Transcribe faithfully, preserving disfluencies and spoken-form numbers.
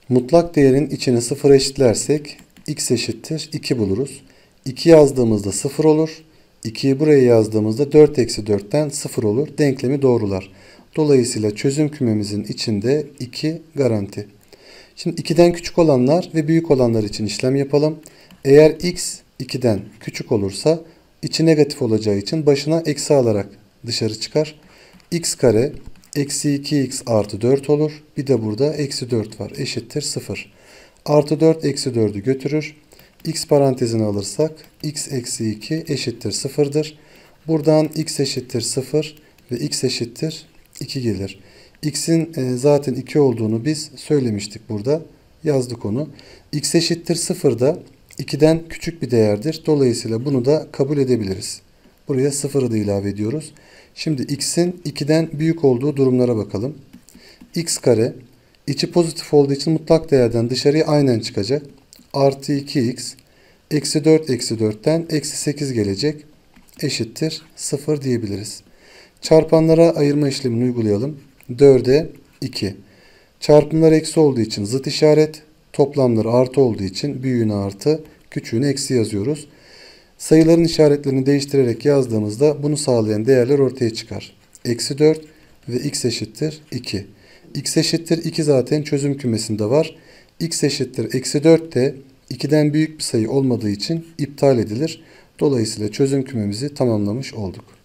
Mutlak değerin içine sıfır eşitlersek x eşittir iki buluruz. iki yazdığımızda sıfır olur. ikiyi buraya yazdığımızda dört eksi dörtten sıfır olur. Denklemi doğrular. Dolayısıyla çözüm kümemizin içinde iki garanti. Şimdi ikiden küçük olanlar ve büyük olanlar için işlem yapalım. Eğer x ikiden küçük olursa içi negatif olacağı için başına eksi alarak dışarı çıkar. X kare eksi iki x artı dört olur. Bir de burada eksi dört var. Eşittir sıfır. Artı dört eksi dördü götürür. X parantezine alırsak x eksi iki eşittir sıfırdır. Buradan x eşittir sıfır ve x eşittir iki gelir. X'in zaten iki olduğunu biz söylemiştik burada. Yazdık onu. X eşittir sıfır da ikiden küçük bir değerdir. Dolayısıyla bunu da kabul edebiliriz. Buraya sıfırı da ilave ediyoruz. Şimdi x'in ikiden büyük olduğu durumlara bakalım. X kare içi pozitif olduğu için mutlak değerden dışarıya aynen çıkacak. Artı iki x eksi dört eksi dörtten eksi sekiz gelecek. Eşittir sıfır diyebiliriz. Çarpanlara ayırma işlemini uygulayalım. dörde iki. Çarpımlar eksi olduğu için zıt işaret. Toplamlar artı olduğu için büyüğüne artı, küçüğüne eksi yazıyoruz. Sayıların işaretlerini değiştirerek yazdığımızda bunu sağlayan değerler ortaya çıkar. Eksi dört ve x eşittir iki. X eşittir iki zaten çözüm kümesinde var. X eşittir eksi dört de ikiden büyük bir sayı olmadığı için iptal edilir. Dolayısıyla çözüm kümemizi tamamlamış olduk.